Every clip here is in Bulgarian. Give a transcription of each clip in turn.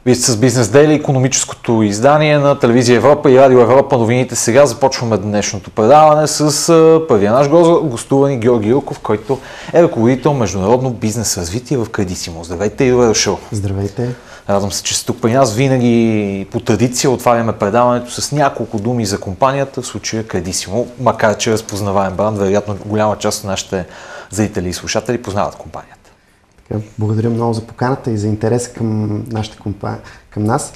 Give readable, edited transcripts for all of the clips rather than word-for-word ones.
Вие сте с Бизнес Дейли, икономическото издание на Телевизия Европа и Радио Европа. Новините сега. Започваме днешното предаване с първия наш гостувани Георги Илков, който е ръководител международно бизнес развитие в Кредисимо. Здравейте и добре дошъл. Здравейте. Радвам се, че сте тук при нас. Винаги по традиция отваряме предаването с няколко думи за компанията, в случая Кредисимо, макар че разпознаваем бранд, вероятно голяма част от нашите зрители и слушатели познават компанията. Благодаря много за поканата и за интереса към нашата компания, към нас.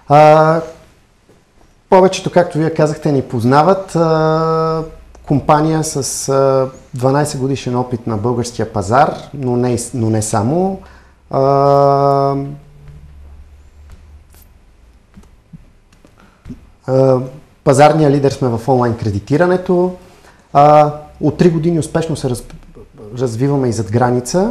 Повечето, както вие казахте, ни познават. Компания с 12 годишен опит на българския пазар, но не само. Пазарния лидер сме в онлайн кредитирането. От 3 години успешно се развиваме и зад граница.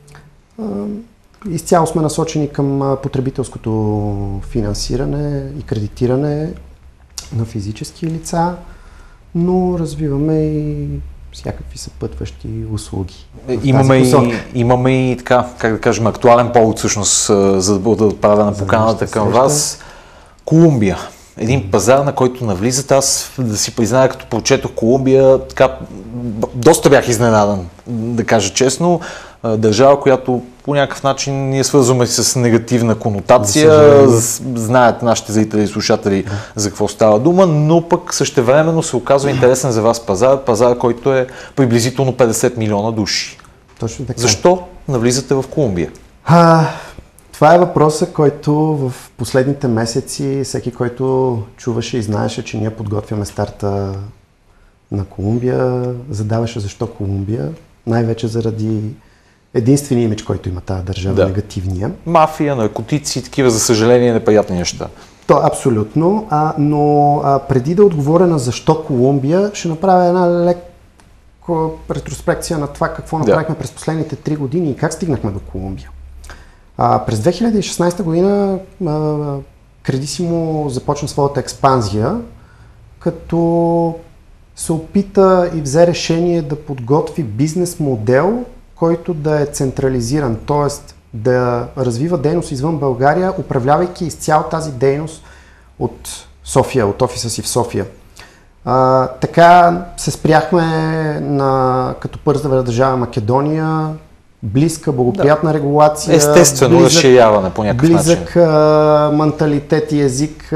Изцяло сме насочени към потребителското финансиране и кредитиране на физически лица, но развиваме и всякакви съпътващи услуги. Имаме и така, как да кажем, актуален повод всъщност, за да бъде отправена поканата към вас. Колумбия. Един пазар, на който навлизат. Аз, да си призная, като прочетох Колумбия, така, доста бях изненадан, да кажа честно. Държава, която по някакъв начин ние свързваме с негативна конотация. Знаят нашите зрители и слушатели за какво става дума, но пък същевременно се оказва интересен за вас пазар, който е приблизително 50 милиона души. Точно така. Защо навлизате в Колумбия? Това е въпросът, който в последните месеци всеки, който чуваше и знаеше, че ние подготвяме старта на Колумбия, задаваше защо Колумбия. Най-вече заради единствения имидж, който има тази държава, негативния. Мафия, наркотици, такива, за съжаление, неприятни неща. То абсолютно, но преди да отговоря на защо Колумбия, ще направя една леко ретроспекция на това какво направихме през последните 3 години и как стигнахме до Колумбия. През 2016 година Кредисимо започна своята експанзия, като се опита и взе решение да подготви бизнес модел, който да е централизиран, т.е. да развива дейност извън България, управлявайки изцяло тази дейност от София, от офиса си в София. Така се спряхме като първа държава Македония, близка, благоприятна регулация. Естествено разширяване по някакъв начин. Близък менталитет и език.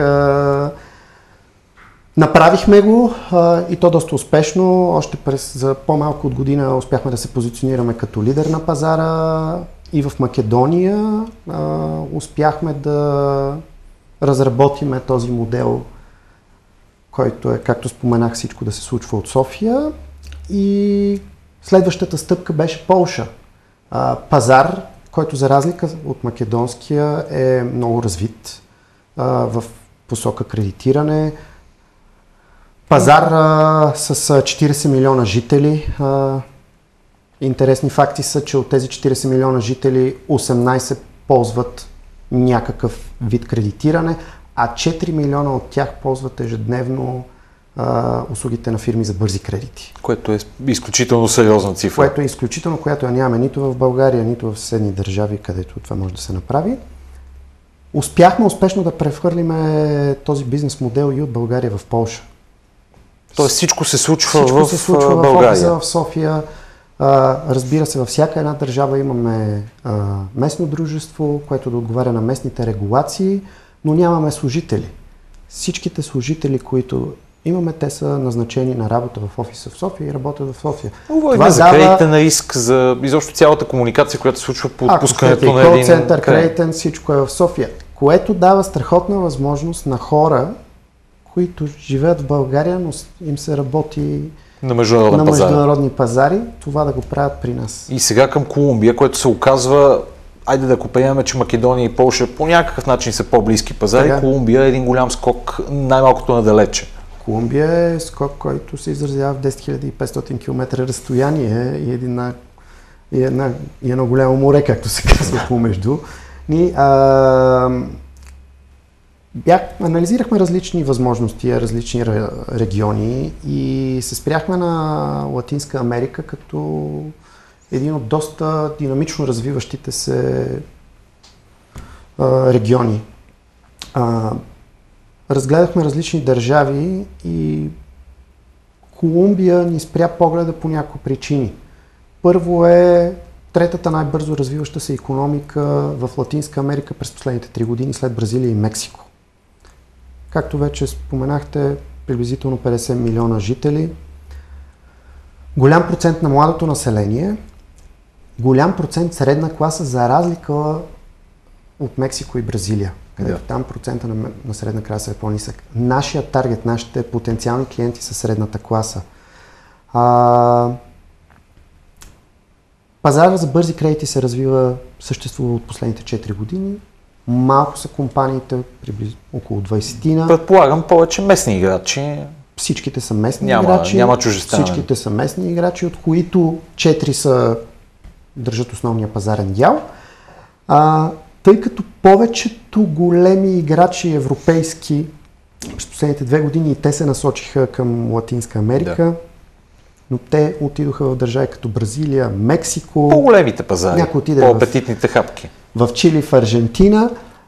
Направихме го и то доста успешно. Още за по-малко от година успяхме да се позиционираме като лидер на пазара и в Македония. Успяхме да разработиме този модел, който е, както споменах, всичко да се случва от София. И следващата стъпка беше Полша. Пазар, който за разлика от македонския е много развит в посока кредитиране. Пазар с 40 милиона жители. Интересни факти са, че от тези 40 милиона жители 18 ползват някакъв вид кредитиране, а 4 милиона от тях ползват ежедневно услугите на фирми за бързи кредити. Което е изключително сериозна цифра. Което е изключително, която я нямаме нито в България, нито в съседни държави, където това може да се направи. Успяхме успешно да прехвърлиме този бизнес модел и от България в Полша. Тоест всичко се случва в България. В София. Разбира се, във всяка една държава имаме местно дружество, което да отговаря на местните регулации, но нямаме служители. Всичките служители, които имаме, те са назначени на работа в офиса в София и работят в София. Говорим за кредитен риск, за изобщо цялата комуникация, която се случва по отпускането на един център, кредитен, всичко е в София, което дава страхотна възможност на хора, които живеят в България, но им се работи на международни пазари, това да го правят при нас. И сега към Колумбия, което се оказва, айде да приемем, че Македония и Полша по някакъв начин са по-близки пазари. Колумбия е един голям скок, най-малкото надалече. Колумбия е скок, който се изразява в 10 500 км разстояние и едно голямо море, както се казва помежду. Анализирахме различни възможности, различни региони и се спряхме на Латинска Америка като един от доста динамично развиващите се региони. Разгледахме различни държави и Колумбия ни спря погледа по няколко причини. Първо е третата най-бързо развиваща се икономика в Латинска Америка през последните 3 години след Бразилия и Мексико. Както вече споменахте, приблизително 50 милиона жители, голям процент на младото население, голям процент средна класа за разлика от Мексико и Бразилия, където там процента на средна класа е по-нисък. Нашия таргет, нашите потенциални клиенти са средната класа. Пазара за бързи кредити се развива, съществува от последните 4 години. Малко са компаниите, около 20-тина. Предполагам повече местни играчи. Всичките са местни играчи. Няма чуждестранни. Всичките са местни играчи, от които 4 държат основния пазарен дял. Тъй като повечето големи играчи европейски през последните 2 години и те се насочиха към Латинска Америка, но те отидоха в държави като Бразилия, Мексико. По-големите пазари, по-апетитните хапки. В Чили, в Аржентина.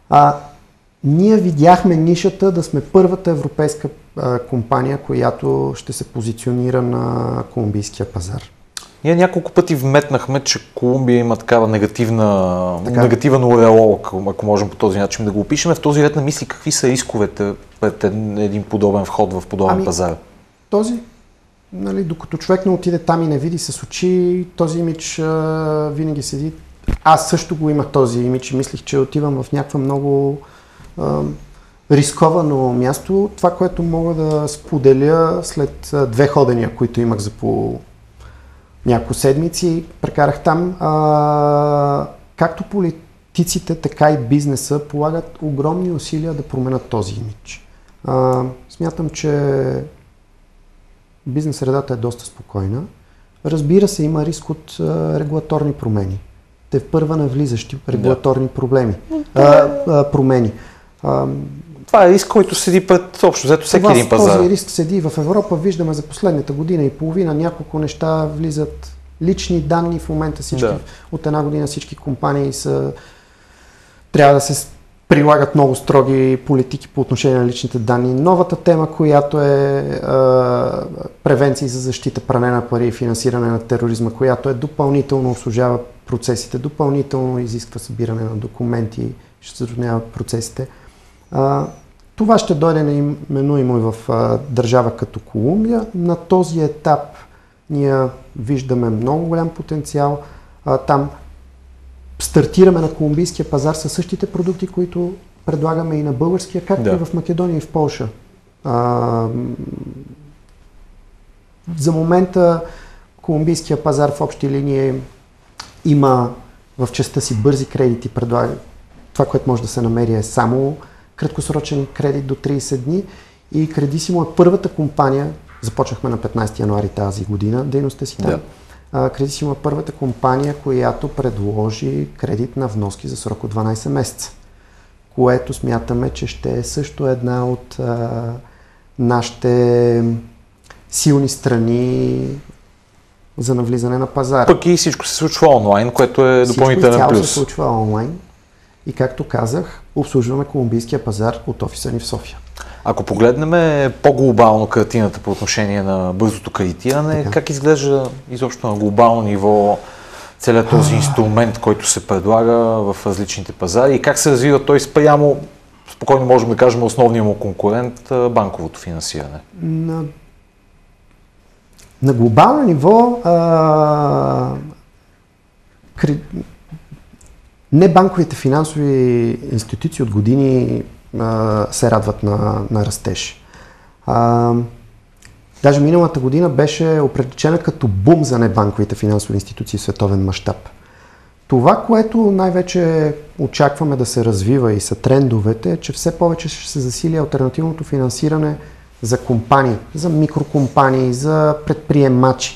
Ние видяхме нишата да сме първата европейска компания, която ще се позиционира на колумбийския пазар. Ние няколко пъти вметнахме, че Колумбия има такава негативен ореол, ако можем по този начин да го опишем. В този ред на мисли, какви са рисковете пред един подобен вход в подобен пазар? Докато човек не отиде там и не види с очи, този имидж винаги седи. Аз също го имах този имидж и мислих, че отивам в някаква много рисковано място. Това, което мога да споделя след 2 ходения, които имах за по няколко седмици, прекарах там. Както политиците, така и бизнеса полагат огромни усилия да променят този имидж. Смятам, че бизнес средата е доста спокойна. Разбира се, има риск от регулаторни промени. Тепърва навлизащи регулаторни промени. Това е риск, който седи пред общо взето всеки един пазар. Този риск седи в Европа. Виждаме за последната година и половина няколко неща влизат. Лични данни в момента всички. От една година всички компании трябва да се прилагат много строги политики по отношение на личните данни. Новата тема, която е превенции за защита, пране на пари и финансиране на тероризма, която допълнително усложнява процесите, допълнително изисква събиране на документи, ще затруднява процесите. Това ще дойде неминуемо и в държава като Колумбия. На този етап ние виждаме много голям потенциал. Там стартираме на колумбийския пазар със същите продукти, които предлагаме и на българския, както и в Македония и в Полша. За момента колумбийския пазар в общи линии има в частта си бързи кредити, предлага. Това, което може да се намери е само краткосрочен кредит до 30 дни и Кредисимо е първата компания, започнахме на 15 януари тази година дейността си там. Кредисимо е първата компания, която предложи кредитна вноски за срок от 12 месеца, което смятаме, че ще е също една от нашите силни страни за навлизане на пазара. Пък и всичко се случва онлайн, което е допълнителен плюс. Всичко се случва онлайн и както казах, обслужваме колумбийския пазар от офиса ни в София. Ако погледнем по-глобално картината по отношение на бързото кредитиране, как изглежда изобщо на глобално ниво целият този инструмент, който се предлага в различните пазари и как се развива той спрямо, спокойно можем да кажем, основния му конкурент, банковото финансиране? На глобално ниво небанковите финансови институции от години се радват на растеж. Даже миналата година беше определена като бум за небанковите финансови институции в световен мащаб. Това, което най-вече очакваме да се развива и са трендовете, е, че все повече ще се засили алтернативното финансиране за компании, за микрокомпании, за предприемачи.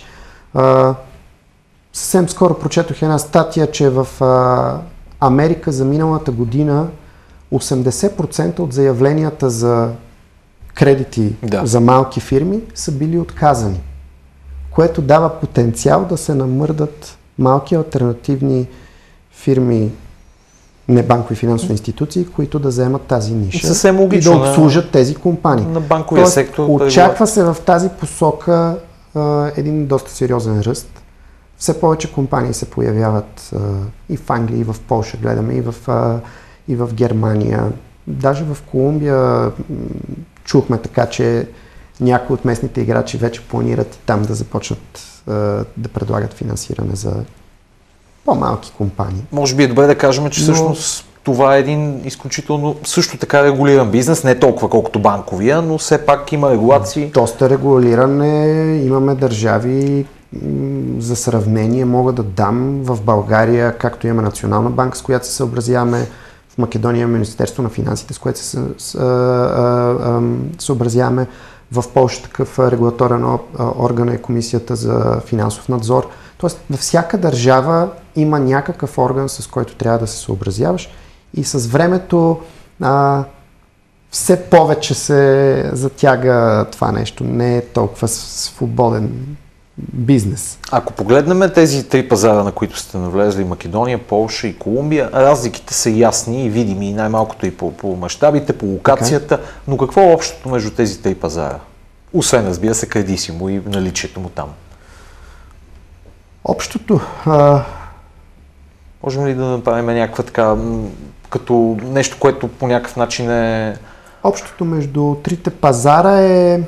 Съвсем скоро прочетох една статия, че в Америка за миналата година 80% от заявленията за кредити за малки фирми са били отказани, което дава потенциал да се намърдат малки алтернативни фирми небанкови финансови институции, които да вземат тази ниша съвсем и логично, да обслужат тези компании. На банковия Тоест, сектор. очаква се в тази посока един доста сериозен ръст. Все повече компании се появяват и в Англия, и в Полша, гледаме, и в Германия. Даже в Колумбия чухме така, че някои от местните играчи вече планират и там да започнат да предлагат финансиране за по-малки компании. Може би е добре да кажем, че всъщност това е един изключително също така регулиран бизнес, не толкова колкото банковия, но все пак има регулации. Доста регулиране, имаме държави, за сравнение мога да дам в България, както имаме Национална банка, с която се съобразяваме, в Македония имаме Министерство на финансите, с което се съобразяваме, в Полша такъв регулаторен орган е Комисията за финансов надзор. Тоест, във всяка държава има някакъв орган, с който трябва да се съобразяваш и с времето все повече се затяга това нещо. Не е толкова свободен бизнес. Ако погледнем тези три пазара, на които сте навлезли, Македония, Полша и Колумбия, разликите са ясни и видими, най-малкото и по мащабите, по локацията, но какво е общото между тези три пазара? Освен, разбира се, Кредисимо и наличието му там. Общото... Можем ли да направим някаква така, като нещо, което по някакъв начин е... Общото между трите пазара е...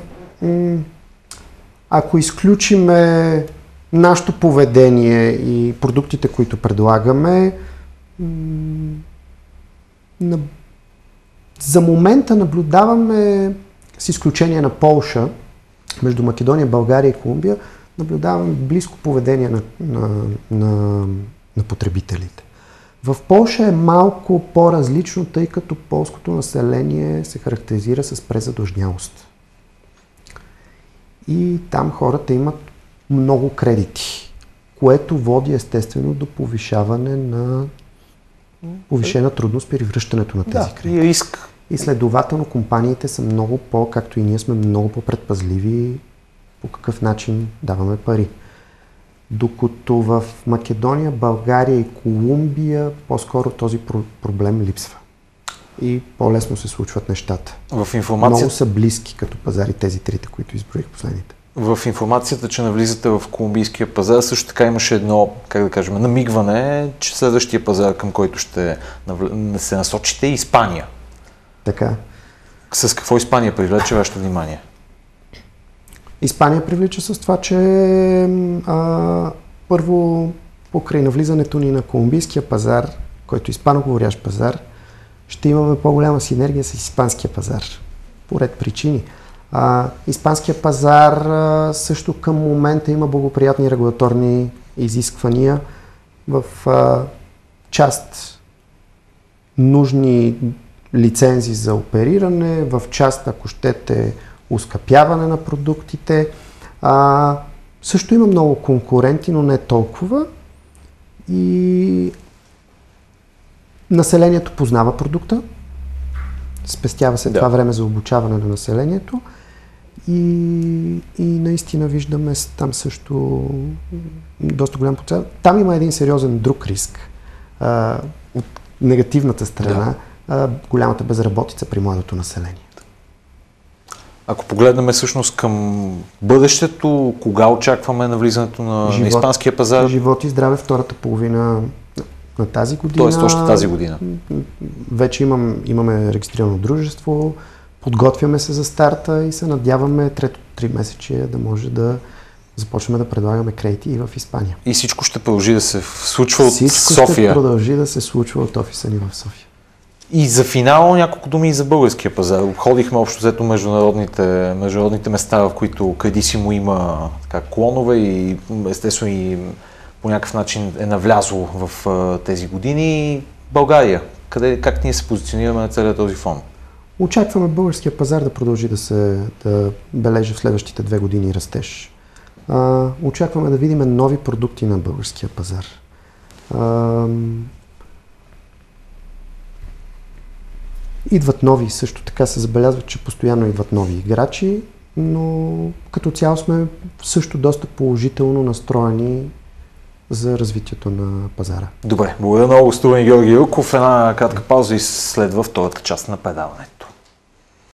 Ако изключиме нашето поведение и продуктите, които предлагаме, за момента наблюдаваме, с изключение на Полша, между Македония, България и Колумбия, наблюдаваме близко поведение на потребителите. В Полша е малко по-различно, тъй като полското население се характеризира с презадлъжнялост. И там хората имат много кредити, което води естествено до повишена трудност при връщането на тези кредити. И риск. И следователно компаниите са много както и ние сме много по-предпазливи по какъв начин даваме пари. Докато в Македония, България и Колумбия по-скоро този проблем липсва. И по-лесно се случват нещата. Много са близки като пазари тези трите, които изброих последните. В информацията, че навлизате в колумбийския пазар, също така имаше едно, как да кажем, намигване, че следващия пазар, към който ще се насочите, е Испания. Така. С какво Испания привлече вашето внимание? Испания привлича с това, че първо покрай навлизането ни на колумбийския пазар, който е испаноговорящ пазар, ще имаме по-голяма синергия с испанския пазар. По ред причини. Испанския пазар също към момента има благоприятни регулаторни изисквания в част нужни лицензи за опериране, в част, ако щете, ускъпяване на продуктите. Също има много конкуренти, но не толкова. И населението познава продукта, спестява се това време за обучаване на населението и наистина виждаме там също доста голям процент. Там има един сериозен друг риск от негативната страна, голямата безработица при младото население. Ако погледнем всъщност към бъдещето, кога очакваме навлизането на испанския пазар? Живот и здраве втората половина на тази година. Тоест още тази година. Вече имаме регистрирано дружество, подготвяме се за старта и се надяваме трето 3 месече да може да започнем да предлагаме кредити и в Испания. И всичко ще продължи да се случва от София? Всичко ще продължи да се случва от офиса ни в София. И за финал няколко думи и за българския пазар. Обходихме общо взето международните места, в които Кредисимо има клонове и естествено и по някакъв начин е навлязло в тези години. България, как ние се позиционираме на целият този фон? Очакваме българския пазар да продължи да бележи в следващите 2 години растеж. Очакваме да видим нови продукти на българския пазар. Идват нови, също така се забелязва, че постоянно идват нови играчи, но като цяло сме също доста положително настроени за развитието на пазара. Добре, благодаря много, Струен Георги Илков. Една кратка пауза и следва втората част на предаването.